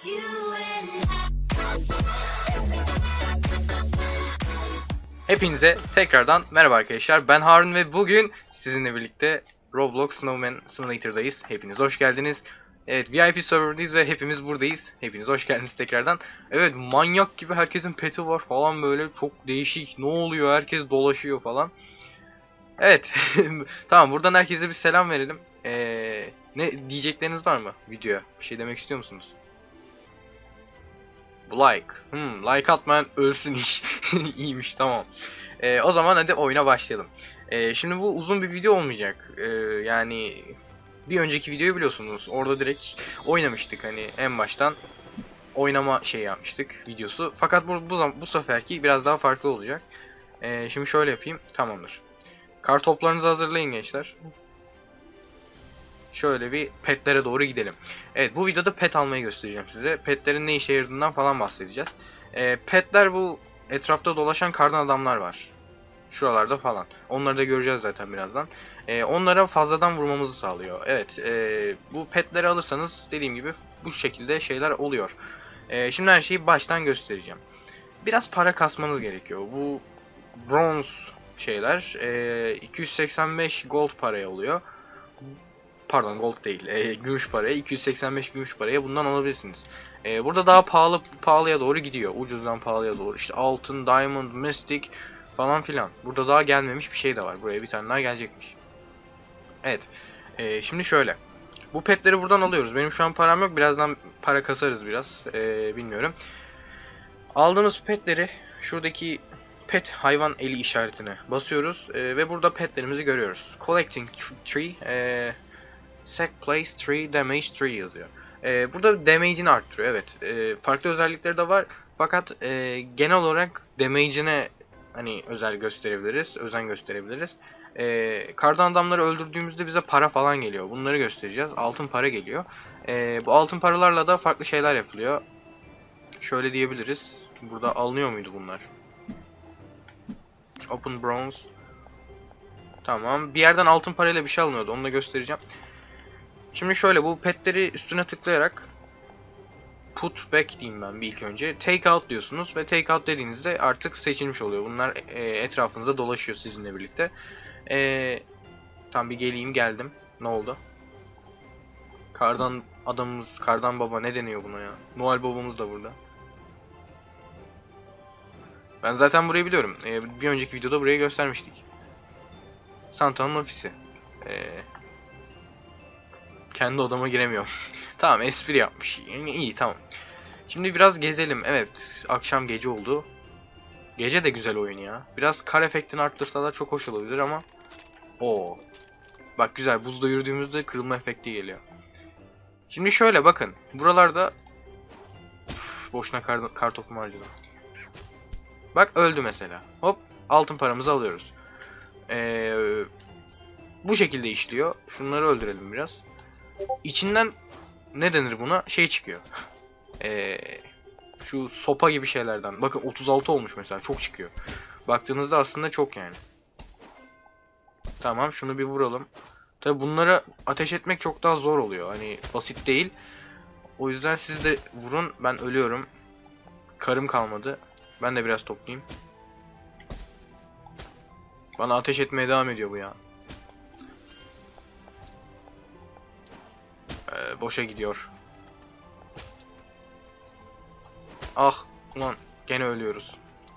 Hepinize tekrardan merhaba arkadaşlar. Ben Harun ve bugün sizinle birlikte Roblox Snowman Simulator'dayız. Hepiniz hoş geldiniz. Evet, VIP server'dayız ve hepimiz buradayız. Hepiniz hoş geldiniz tekrardan. Evet, manyak gibi herkesin peti var falan, böyle çok değişik. Ne oluyor? Herkes dolaşıyor falan. Evet. Tamam, buradan herkese bir selam verelim. Ne diyecekleriniz var mı videoya? Bir şey demek istiyor musunuz? Bu like. Like atmayan ölsün iş. İyiymiş, tamam. O zaman hadi oyuna başlayalım. Şimdi bu uzun bir video olmayacak. Yani bir önceki videoyu biliyorsunuz. Orada direkt oynamıştık, hani en baştan oynama şey yapmıştık videosu. Fakat bu seferki biraz daha farklı olacak. Şimdi şöyle yapayım. Tamamdır. Kartoplarınızı hazırlayın gençler. Şöyle bir petlere doğru gidelim. Evet, bu videoda pet almayı göstereceğim size. Petlerin ne işe yaradığından falan bahsedeceğiz. Petler, bu etrafta dolaşan kardan adamlar var. Şuralarda falan. Onları da göreceğiz zaten birazdan. Onlara fazladan vurmamızı sağlıyor. Evet, bu petleri alırsanız dediğim gibi bu şekilde şeyler oluyor. Şimdi her şeyi baştan göstereceğim. Biraz para kasmanız gerekiyor. Bu bronze şeyler 285 gold paraya oluyor. Pardon, gold değil. Gümüş paraya, 285 gümüş paraya bundan alabilirsiniz. Burada daha pahalıya doğru gidiyor. Ucuzdan pahalıya doğru. İşte altın, diamond, mystic falan filan. Burada daha gelmemiş bir şey de var. Buraya bir tane daha gelecekmiş. Evet. Şimdi şöyle. Bu petleri buradan alıyoruz. Benim şu an param yok. Birazdan para kasarız biraz. Bilmiyorum. Aldığımız petleri şuradaki pet hayvan eli işaretine basıyoruz. Ve burada petlerimizi görüyoruz. Collecting tree. Sack place 3 damage 3 yazıyor. Burada damage'ini arttırıyor. Evet. Farklı özellikleri de var. Fakat genel olarak damage'ine hani özen gösterebiliriz. Kardan adamları öldürdüğümüzde bize para falan geliyor. Bunları göstereceğiz. Altın para geliyor. Bu altın paralarla da farklı şeyler yapılıyor. Şöyle diyebiliriz. Burada alınıyor muydu bunlar? Open bronze. Tamam. Bir yerden altın parayla bir şey alınıyordu. Onu da göstereceğim. Şimdi şöyle, bu petleri üstüne tıklayarak put back diyeyim ben bir ilk önce. Take out diyorsunuz ve take out dediğinizde artık seçilmiş oluyor. Bunlar etrafınızda dolaşıyor sizinle birlikte. Tam bir geldim. Ne oldu? Kardan adamımız, kardan baba ne deniyor buna ya? Noel babamız da burada. Ben zaten burayı biliyorum. Bir önceki videoda burayı göstermiştik. Santa'nın ofisi. Kendi odama giremiyorum. Tamam, espri yapmış. Yani iyi, tamam. Şimdi biraz gezelim. Evet, akşam gece oldu. Gece de güzel oyun ya. Biraz kar efektini arttırsalar çok hoş olabilir ama. Oo. Bak güzel, buzda yürüdüğümüzde kırılma efekti geliyor. Şimdi şöyle bakın. Buralarda boşuna kar topumu harcadım. Bak öldü mesela. Hop, altın paramızı alıyoruz. Bu şekilde işliyor. Şunları öldürelim biraz. İçinden ne denir buna? Şey çıkıyor. Şu sopa gibi şeylerden. Bakın 36 olmuş mesela. Çok çıkıyor. Baktığınızda aslında çok yani. Tamam, şunu bir vuralım. Tabi bunlara ateş etmek çok daha zor oluyor. Hani basit değil. O yüzden siz de vurun. Ben ölüyorum. Karım kalmadı. Ben de biraz toplayayım. Bana ateş etmeye devam ediyor bu ya. Boşa gidiyor. Ah ulan, gene ölüyoruz.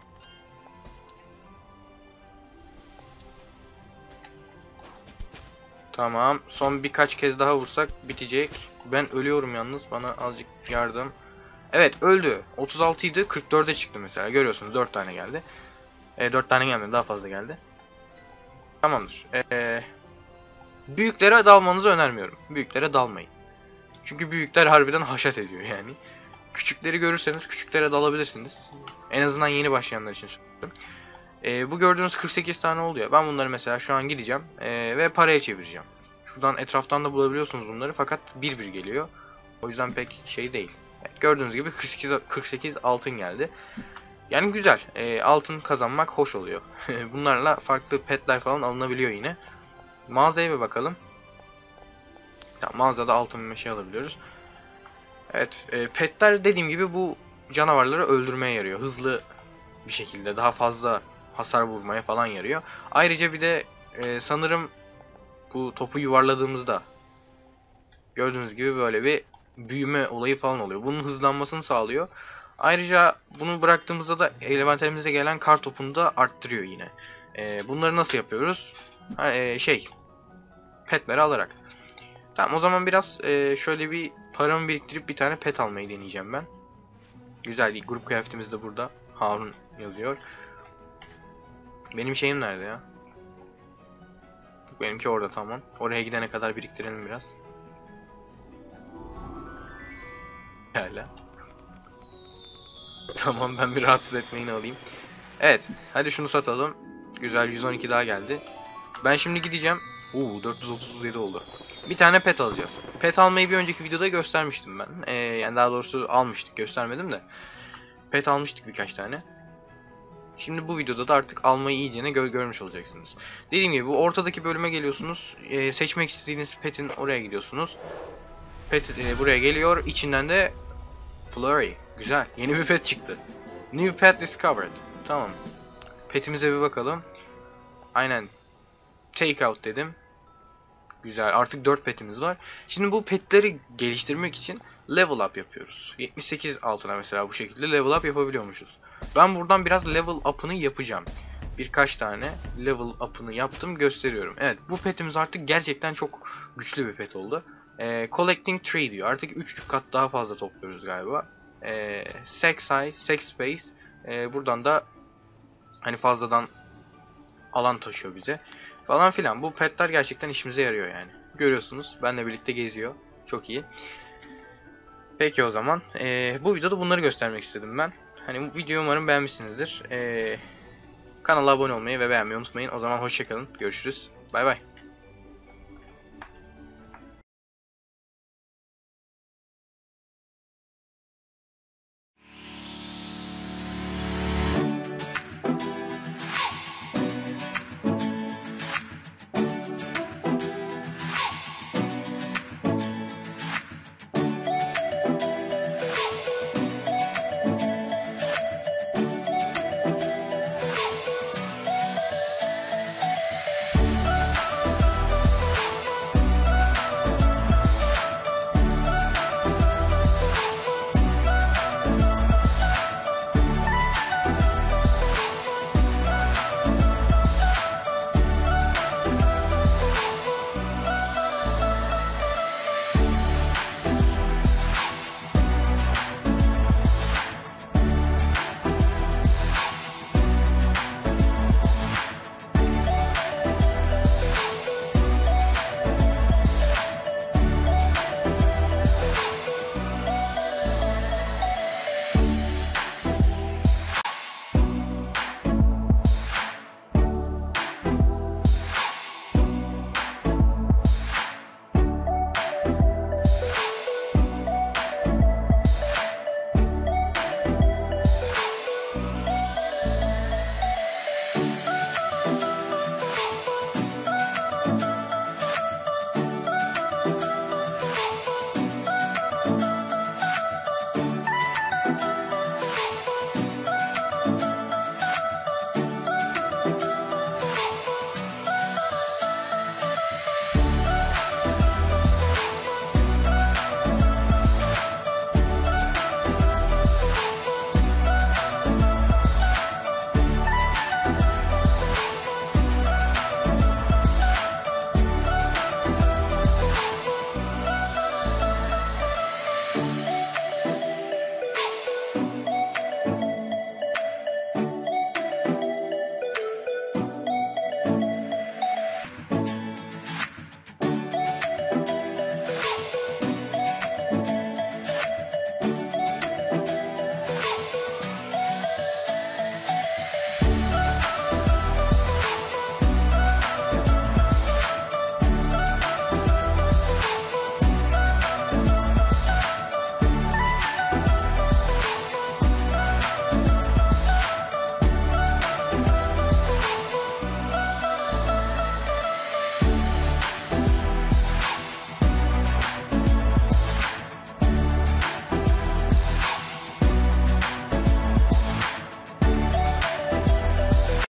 Tamam, son birkaç kez daha vursak bitecek. Ben ölüyorum yalnız, bana azıcık yardım. Evet, öldü. 36 idi, 44'e çıktı mesela, görüyorsunuz 4 tane geldi. 4 tane gelmedi, daha fazla geldi. Tamamdır. Büyüklere dalmanızı önermiyorum. Büyüklere dalmayın. Çünkü büyükler harbiden haşat ediyor yani. Küçükleri görürseniz küçüklere dalabilirsiniz. En azından yeni başlayanlar için söylüyorum. Bu gördüğünüz 48 tane oluyor. Ben bunları mesela şu an gideceğim ve paraya çevireceğim. Şuradan etraftan da bulabiliyorsunuz bunları, fakat bir bir geliyor. O yüzden pek şey değil. Evet, gördüğünüz gibi 48 altın geldi. Yani güzel. Altın kazanmak hoş oluyor. Bunlarla farklı petler falan alınabiliyor yine. Mağazaya bir bakalım. Tamam, mağazada altın bir şey alabiliyoruz. Evet, petler dediğim gibi bu canavarları öldürmeye yarıyor. Hızlı bir şekilde daha fazla hasar vurmaya falan yarıyor. Ayrıca bir de sanırım bu topu yuvarladığımızda gördüğünüz gibi böyle bir büyüme olayı falan oluyor. Bunun hızlanmasını sağlıyor. Ayrıca bunu bıraktığımızda da elementerimize gelen kar topunu da arttırıyor yine. Bunları nasıl yapıyoruz? Petleri alarak. Tamam, o zaman biraz şöyle bir paramı biriktirip bir tane pet almayı deneyeceğim ben. Güzel değil. Grup kıyafetimiz de burada. Harun yazıyor. Benim şeyim nerede ya? Benimki orada, tamam. Oraya gidene kadar biriktirelim biraz. Hala. Tamam, ben bir rahatsız etmeyini alayım. Evet. Hadi şunu satalım. Güzel, 112 daha geldi. Ben şimdi gideceğim. 437 oldu. Bir tane pet alacağız. Pet almayı bir önceki videoda göstermiştim ben. Yani daha doğrusu almıştık, göstermedim de. Pet almıştık birkaç tane. Şimdi bu videoda da artık almayı iyicene görmüş olacaksınız. Dediğim gibi bu ortadaki bölüme geliyorsunuz. Seçmek istediğiniz petin oraya gidiyorsunuz. Pet buraya geliyor. İçinden de Flurry. Güzel. Yeni bir pet çıktı. New pet discovered. Tamam. Petimize bir bakalım. Aynen. Take out dedim. Güzel. Artık 4 petimiz var. Şimdi bu petleri geliştirmek için level up yapıyoruz. 78 altına mesela bu şekilde level up yapabiliyormuşuz. Ben buradan biraz level up'ını yapacağım. Birkaç tane level up'ını yaptım, gösteriyorum. Evet, bu petimiz artık gerçekten çok güçlü bir pet oldu. Collecting tree diyor. Artık 3 kat daha fazla topluyoruz galiba. Sex high, sex space. Buradan da hani fazladan alan taşıyor bize. Falan filan. Bu petler gerçekten işimize yarıyor yani. Görüyorsunuz. Benle birlikte geziyor. Çok iyi. Peki o zaman. Bu videoda bunları göstermek istedim ben. Hani bu videoyu umarım beğenmişsinizdir. Kanala abone olmayı ve beğenmeyi unutmayın. O zaman hoşçakalın. Görüşürüz. Bay bay.